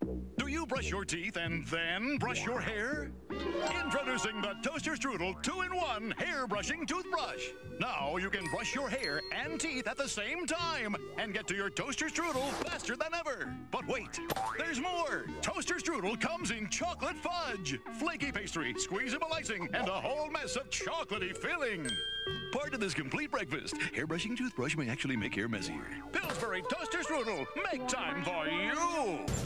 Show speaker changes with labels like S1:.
S1: Do you brush your teeth and then brush your hair? Introducing the Toaster Strudel 2-in-1 hair brushing toothbrush. Now you can brush your hair and teeth at the same time and get to your Toaster Strudel faster than ever. But wait, there's more. Toaster Strudel comes in chocolate fudge, flaky pastry, squeezable icing, and a whole mess of chocolatey filling. Part of this complete breakfast, hair brushing toothbrush may actually make hair messier. Pilsbury Toaster Strudel, make time for you.